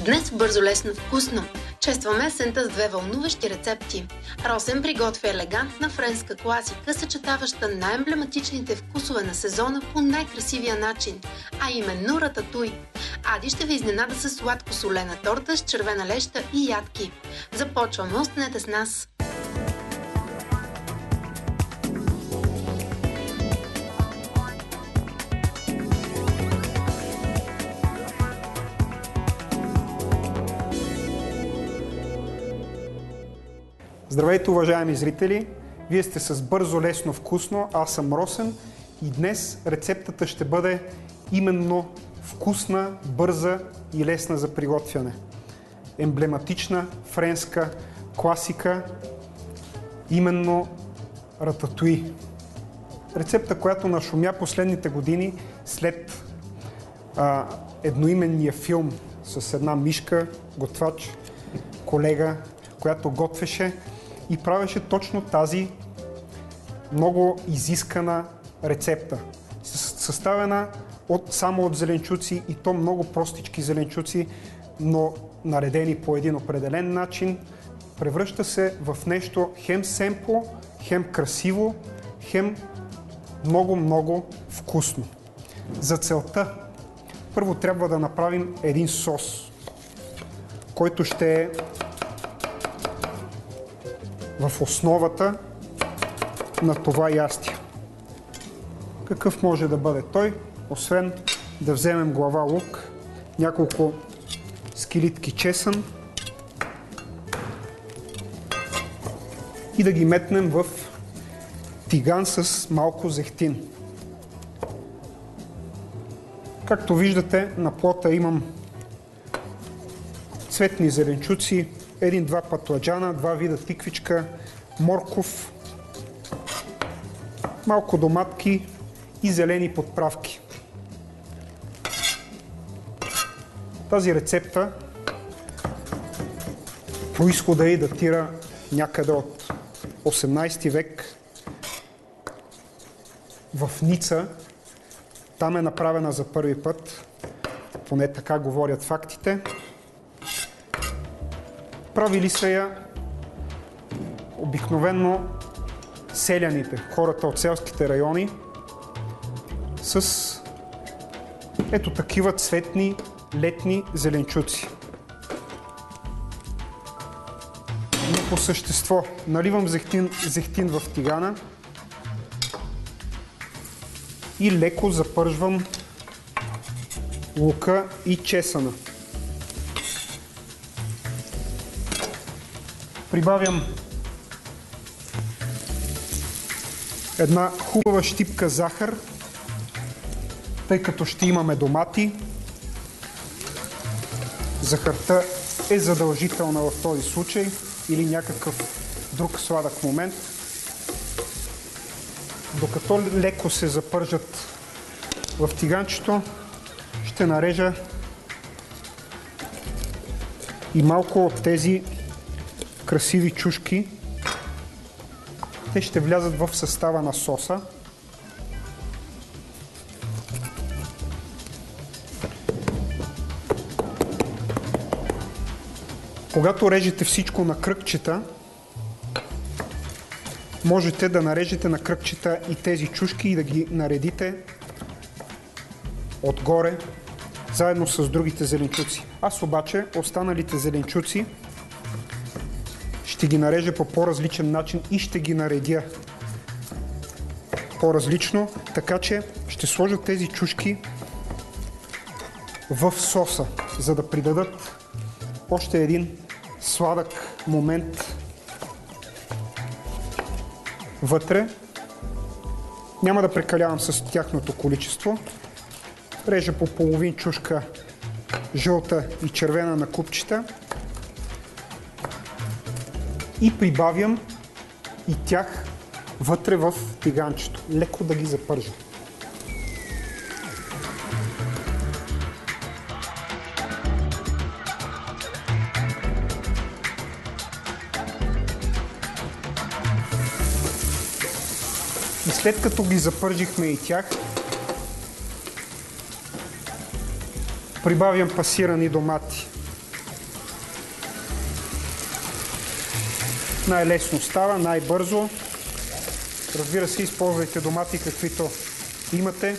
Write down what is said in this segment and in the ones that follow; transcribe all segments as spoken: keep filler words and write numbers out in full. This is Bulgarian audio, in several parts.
Днес бързо, лесно, вкусно. Честваме есента с две вълнуващи рецепти. Росен приготвя елегантна френска класика, съчетаваща най-емблематичните вкусове на сезона по най-красивия начин, а именно рататуй. Ади ще ви изненада с сладко-солена торта с червена леща и ядки. Започваме, останете с нас! Здравейте, уважаеми зрители! Вие сте с Бързо, лесно, вкусно. Аз съм Росен и днес рецептата ще бъде именно вкусна, бърза и лесна за приготвяне. Емблематична френска класика, именно рататуи. Рецепта, която нашумя последните години след а, едноименния филм с една мишка, готвач, колега, която готвеше и правеше точно тази много изискана рецепта. Съставена от, само от зеленчуци, и то много простички зеленчуци, но наредени по един определен начин. Превръща се в нещо хем семпло, хем красиво, хем много-много вкусно. За целта първо трябва да направим един сос, който ще е в основата на това ястие. Какъв може да бъде той, освен да вземем глава лук, няколко скилитки чесън и да ги метнем в тиган с малко зехтин. Както виждате, на плота имам цветни зеленчуци, един-два патладжана, два вида тиквичка, морков, малко доматки и зелени подправки. Тази рецепта произхода ѝ датира някъде от осемнайсети век в Ница. Там е направена за първи път, поне така говорят фактите. Правили са я обикновено селяните, хората от селските райони, с ето такива цветни летни зеленчуци. Но по същество наливам зехтин, зехтин в тигана и леко запържвам лука и чесъна. Прибавям една хубава щипка захар, тъй като ще имаме домати. Захарта е задължителна в този случай или някакъв друг сладък момент. Докато леко се запържат в тиганчето, ще нарежа и малко от тези красиви чушки. Те ще влязат в състава на соса. Когато режете всичко на кръгчета, можете да нарежете на кръгчета и тези чушки и да ги наредите отгоре, заедно с другите зеленчуци. Аз обаче останалите зеленчуци ще ги нарежа по по-различен начин и ще ги наредя по-различно, така че ще сложа тези чушки в соса, за да придадат още един сладък момент вътре. Няма да прекалявам с тяхното количество. Режа по половин чушка жълта и червена на купчета и прибавям и тях вътре в тиганчето. Леко да ги запържа. И след като ги запържихме и тях, прибавям пасирани домати. Най-лесно става, най-бързо. Разбира се, използвайте домати каквито имате.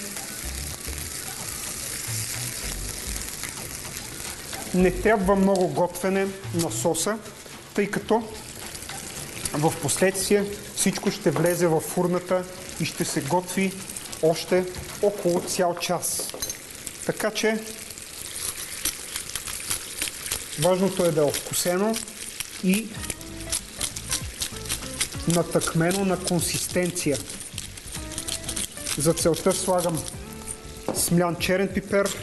Не трябва много готвене на соса, тъй като в последствие всичко ще влезе във фурната и ще се готви още около цял час. Така че важното е да е овкусено и натъкмено на консистенция. За целта слагам смлян черен пипер,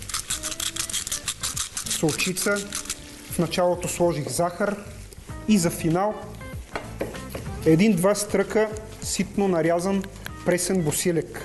солчица, в началото сложих захар и за финал един-два стръка ситно нарязан пресен босилек.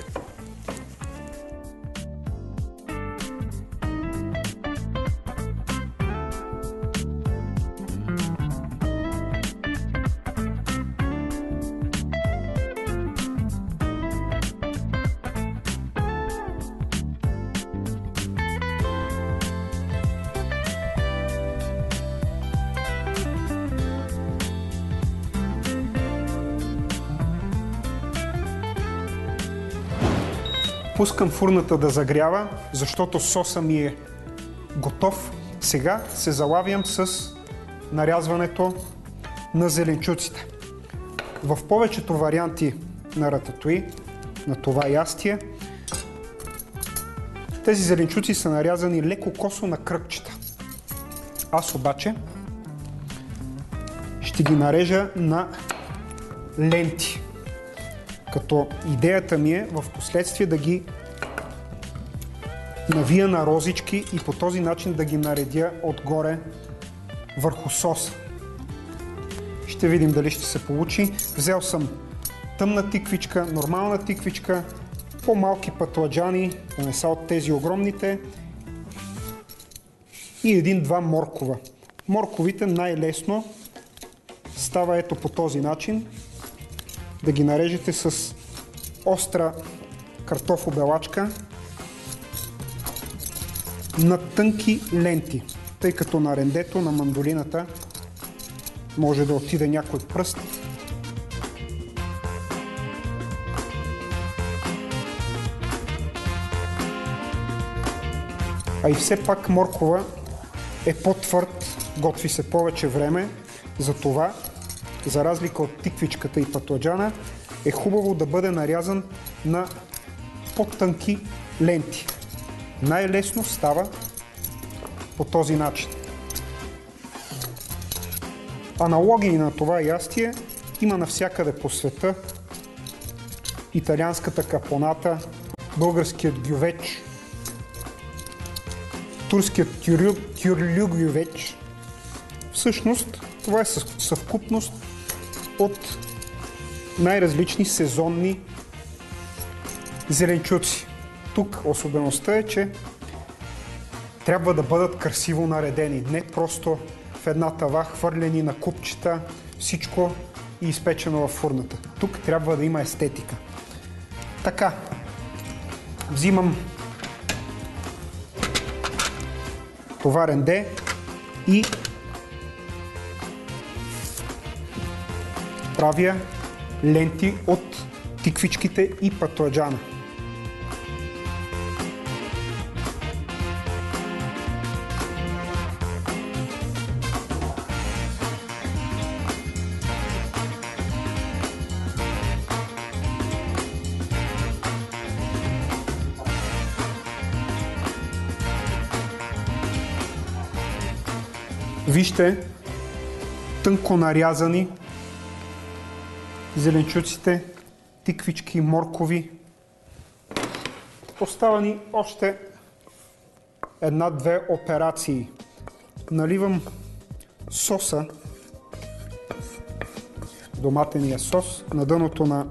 Пускам фурната да загрява, защото соса ми е готов. Сега се залавям с нарязването на зеленчуците. В повечето варианти на рататуи, на това ястие, тези зеленчуци са нарязани леко косо на кръгчета. Аз обаче ще ги нарежа на ленти. Като идеята ми е в последствие да ги навия на розички и по този начин да ги наредя отгоре върху соса. Ще видим дали ще се получи. Взел съм тъмна тиквичка, нормална тиквичка, по-малки пътладжани, да не са от тези огромните, и един-два моркова. Морковите най-лесно става ето по този начин. Да ги нарежете с остра картофо-белачка на тънки ленти, тъй като на рендето на мандолината може да отиде някой пръст. А и все пак моркова е по-твърд, готви се повече време, затова за разлика от тиквичката и пътладжана, е хубаво да бъде нарязан на по-тънки ленти. Най-лесно става по този начин. Аналогии на това ястие има навсякъде по света. Италианската капоната, българският гювеч, турският тюрлю гювеч. Всъщност това е съвкупност от най-различни сезонни зеленчуци. Тук особеността е, че трябва да бъдат красиво наредени, не просто в една тава хвърлени на купчета, всичко и изпечено във фурната. Тук трябва да има естетика. Така, взимам това ренде и правя ленти от тиквичките и пътладжана. Вижте, тънко нарязани зеленчуците, тиквички, моркови. Остава ни още една-две операции. Наливам соса, доматения сос, на дъното на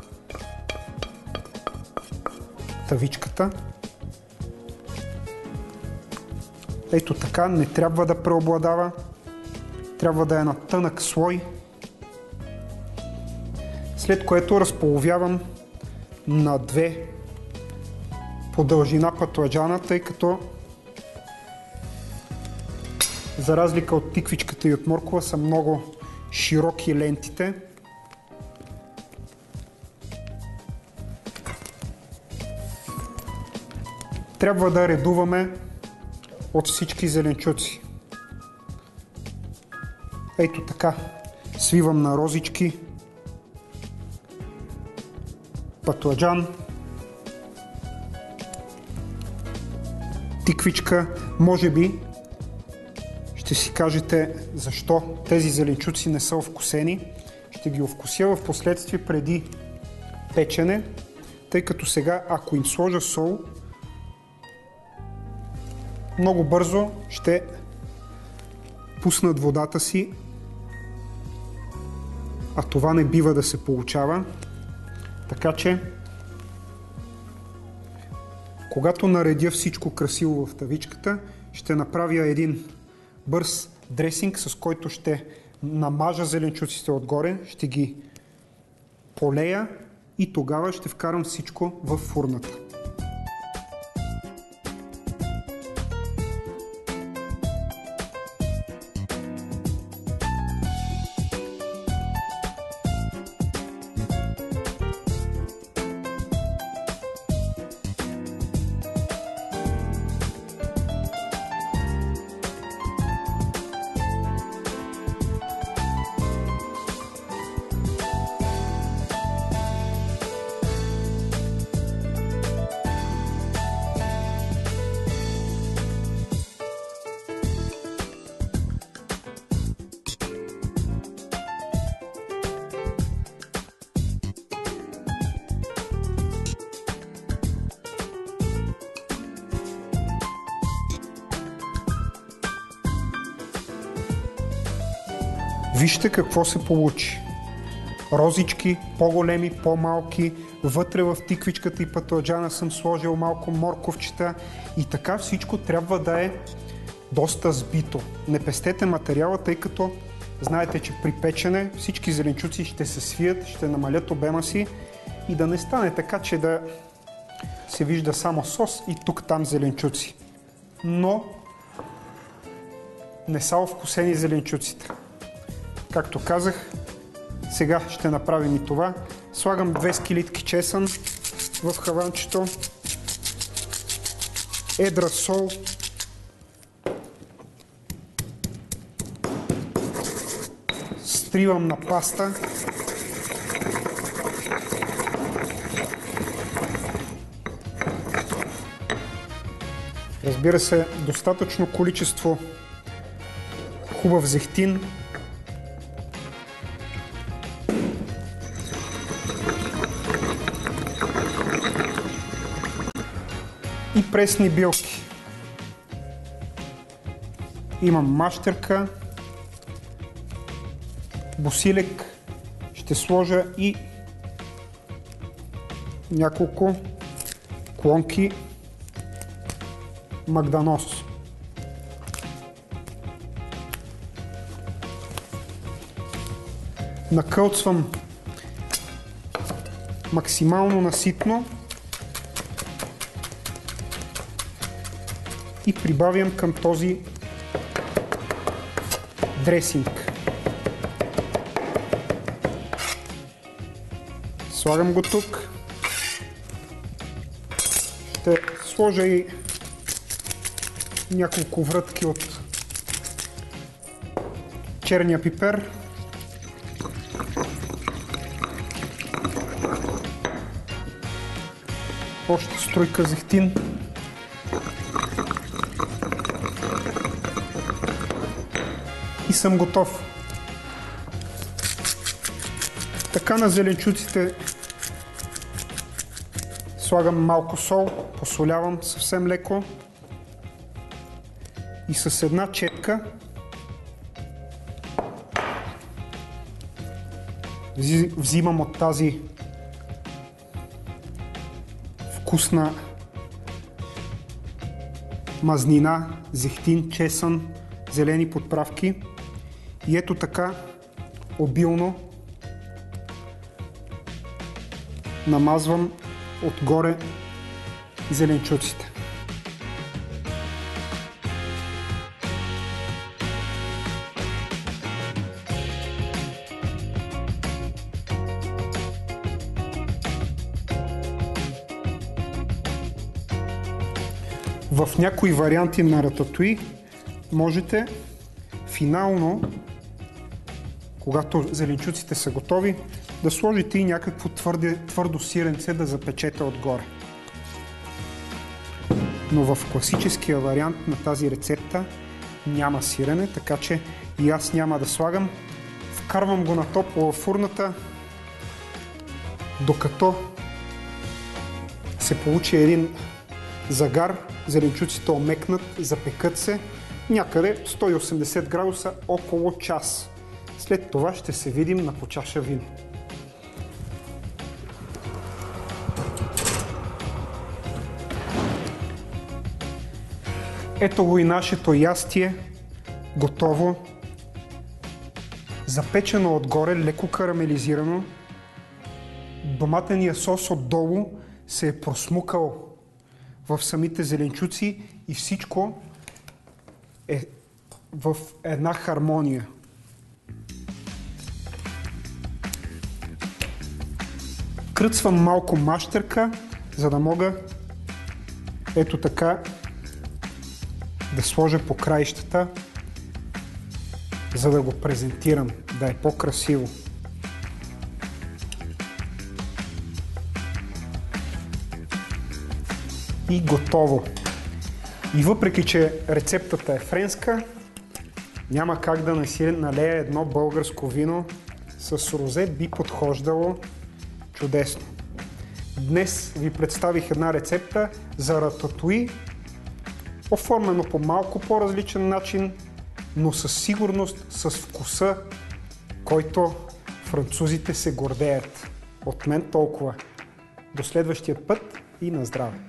тавичката. Ето така, не трябва да преобладава, трябва да е на тънък слой. След което разполовявам на две по дължина пътладжана, тъй като за разлика от тиквичката и от моркова са много широки лентите. Трябва да редуваме от всички зеленчуци. Ето така. Свивам на розички. Патладжан. Тиквичка. Може би ще си кажете защо тези зеленчуци не са овкусени. Ще ги овкуся в последствие преди печене, тъй като сега, ако им сложа сол, много бързо ще пуснат водата си, а това не бива да се получава. Така че, когато наредя всичко красиво в тавичката, ще направя един бърз дресинг, с който ще намажа зеленчуците отгоре, ще ги полея и тогава ще вкарам всичко в фурната. Вижте какво се получи. Розички, по-големи, по-малки. Вътре в тиквичката и патладжана съм сложил малко морковчета и така всичко трябва да е доста сбито. Не пестете материала, тъй като знаете, че при печене всички зеленчуци ще се свият, ще намалят обема си и да не стане така, че да се вижда само сос и тук-там зеленчуци. Но не са овкусени зеленчуците. Както казах, сега ще направим и това. Слагам две скилитки чесън в хаванчето, едра сол, стривам на паста, разбира се, достатъчно количество хубав зехтин, и пресни билки. Имам мащерка, босилек, ще сложа и няколко клонки магданос. Накълцвам максимално наситно и прибавям към този дресинг. Слагам го тук. Ще сложа и няколко врътки от черния пипер. Още струйка зехтин. И съм готов. Така на зеленчуците слагам малко сол, посолявам съвсем леко и с една четка взимам от тази вкусна мазнина, зехтин, чесън, зелени подправки и ето така обилно намазвам отгоре зеленчуците. В някои варианти на рататуи можете финално, когато зеленчуците са готови, да сложите и някакво твърде, твърдо сиренце да запечете отгоре. Но в класическия вариант на тази рецепта няма сирене, така че и аз няма да слагам. Вкарвам го на топло в фурната, докато се получи един загар, зеленчуците омекнат, запекат се някъде сто и осемдесет градуса около час. След това ще се видим на по чаша вино. Ето го и нашето ястие, готово, запечено отгоре, леко карамелизирано. Доматеният сос отдолу се е просмукал в самите зеленчуци и всичко е в една хармония. Кръцвам малко мащерка, за да мога ето така да сложа по краищата, за да го презентирам, да е по-красиво. И готово. И въпреки, че рецептата е френска, няма как да налея едно българско вино с розе, би подхождало чудесно. Днес ви представих една рецепта за рататуи, оформено по малко по-различен начин, но със сигурност с вкуса, който французите се гордеят. От мен толкова. До следващия път и на здраве!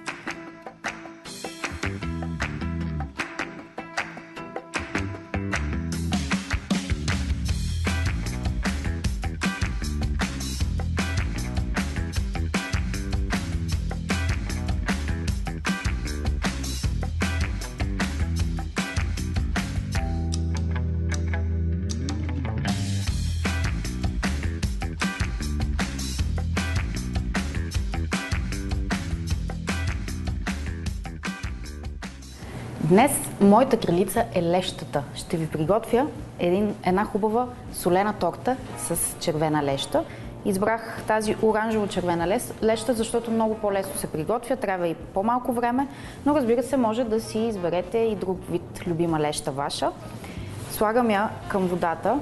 Днес моята кралица е лещата. Ще ви приготвя един, една хубава солена торта с червена леща. Избрах тази оранжево-червена леща, защото много по-лесно се приготвя, трябва и по-малко време, но разбира се, може да си изберете и друг вид любима леща ваша. Слагам я към водата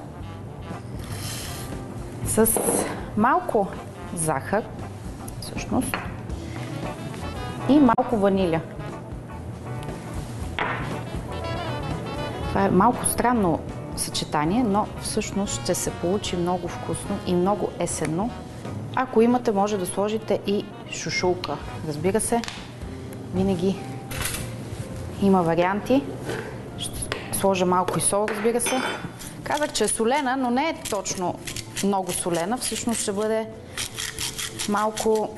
с малко захар, всъщност, и малко ваниля. Това е малко странно съчетание, но всъщност ще се получи много вкусно и много есенно. Ако имате, може да сложите и шушулка. Разбира се, винаги има варианти. Ще сложа малко и сол, разбира се. Казах, че е солена, но не е точно много солена. Всъщност ще бъде малко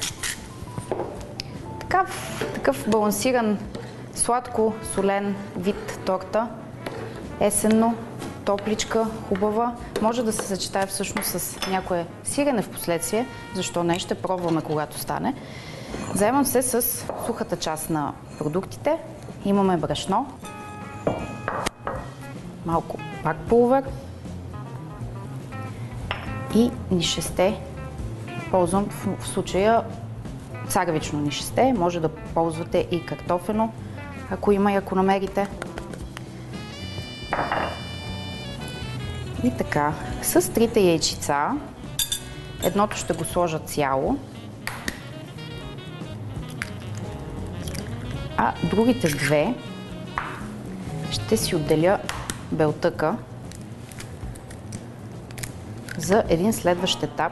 такъв, такъв балансиран, сладко-солен вид торта. Есенно, топличка, хубава. Може да се съчетае всъщност с някое сирене в последствие. Защо не? Ще пробваме, когато стане. Заемам се с сухата част на продуктите. Имаме брашно, малко пак пулвер и нишесте. Ползвам в случая царевично нишесте. Може да ползвате и картофено, ако има и ако намерите. И така, с трите яйчица, едното ще го сложа цяло, а другите две ще си отделя белтъка за един следващ етап.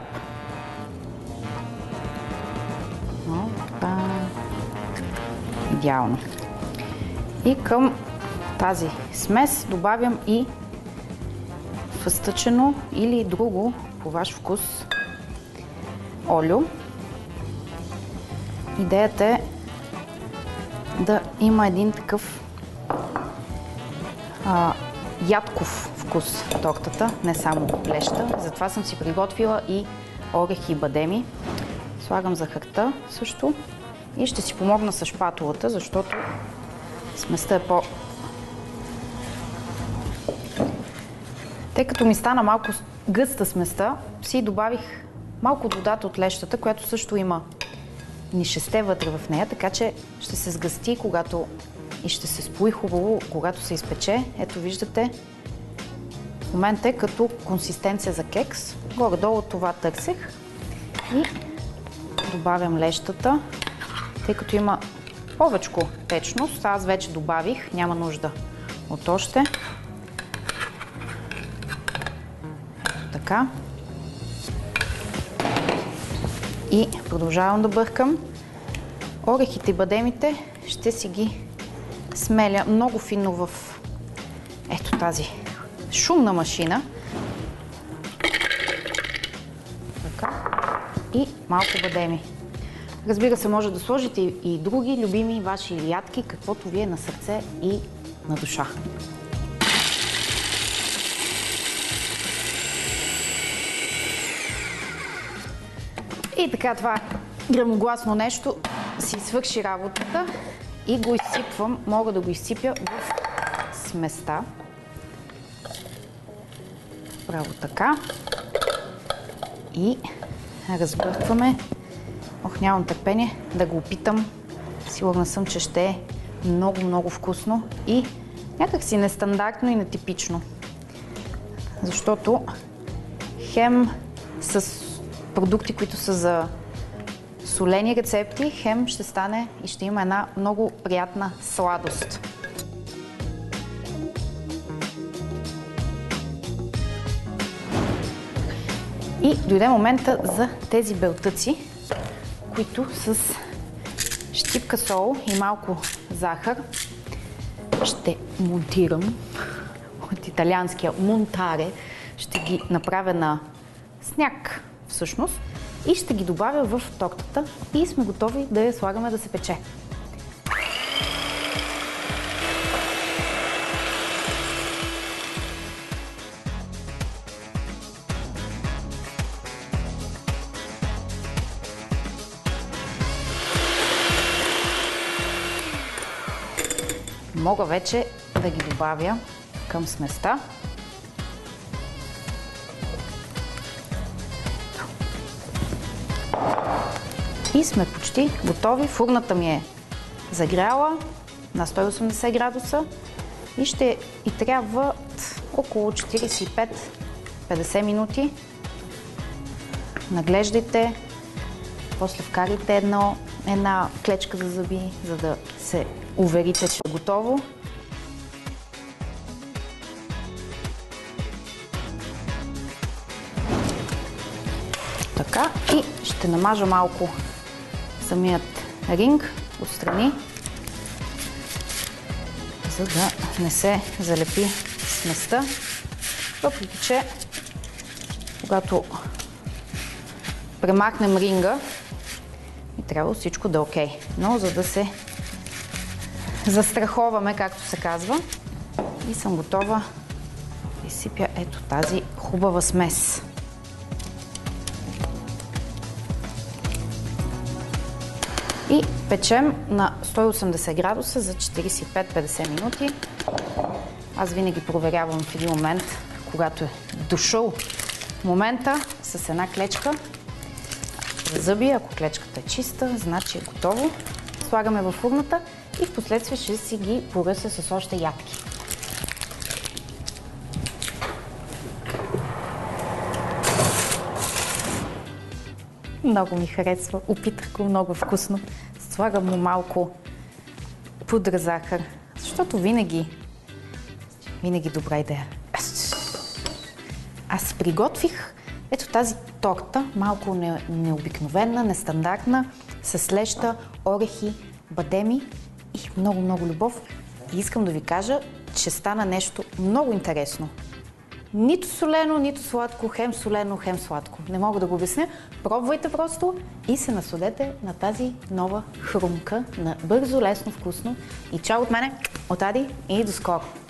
О, това е идеално. И към тази смес добавям и фъстъчено или друго по ваш вкус олио. Идеята е да има един такъв а, ядков вкус тортата, не само леща. Затова съм си приготвила и орехи и бадеми. Слагам захарта също и ще си помогна с шпатулата, защото сместа е по... Тъй като ми стана малко гъста сместа, си добавих малко от водата от лещата, която също има нишесте вътре в нея, така че ще се сгъсти, когато и ще се спои хубаво, когато се изпече. Ето виждате, в момента е като консистенция за кекс. Горе-долу това търсех. И добавям лещата, тъй като има повечко течност. Аз вече добавих, няма нужда от още. Ето така. И продължавам да бъркам. Орехите и бадемите ще си ги смеля много финно в ето тази шумна машина. Така. И малко бадеми. Разбира се, може да сложите и други любими ваши ядки, каквото ви е на сърце и на душа. И така, това гръмогласно нещо си свърши работата и го изсипвам. Мога да го изсипя в сместа. Право така. И разбъркваме. Ох, нямам търпение да го опитам. Сигурна съм, че ще е много, много вкусно и някак си нестандартно и нетипично. Защото хем с продукти, които са за солени рецепти, хем ще стане и ще има една много приятна сладост. И дойде момента за тези белтъци, които с щипка сол и малко захар ще монтирам от италианския монтаре. Ще ги направя на сняг всъщност и ще ги добавя в тортата и сме готови да я слагаме да се пече. Мога вече да ги добавя към сместа. И сме почти готови. Фурната ми е загряла на сто и осемдесет градуса и ще и трябва около четиридесет и пет до петдесет минути. Наглеждайте, после вкарайте едно, една клечка за зъби, за да се уверите, че е готово. Така, и ще намажа малко самият ринг отстрани, за да не се залепи сместа. Въпреки че, когато премахнем ринга, и трябва всичко да е окей. Но за да се застраховаме, както се казва, и съм готова да изсипя ето тази хубава смес. И печем на сто и осемдесет градуса за четиридесет и пет до петдесет минути. Аз винаги проверявам в един момент, когато е дошъл момента, с една клечка за зъби. Ако клечката е чиста, значи е готово. Слагаме във фурната и в последствие ще си ги поръся с още ядки. Много ми харесва. Опитах го, много вкусно. Слагам му малко пудра захар, защото винаги, винаги добра идея. Аз приготвих ето тази торта, малко не, необикновена, нестандартна, с леща, орехи, бадеми и много-много любов. И искам да ви кажа, че стана нещо много интересно. Нито солено, нито сладко, хем солено, хем сладко. Не мога да го обясня. Пробвайте просто и се насладете на тази нова хрумка на бързо, лесно, вкусно. И чао от мене, от Ади и до скоро!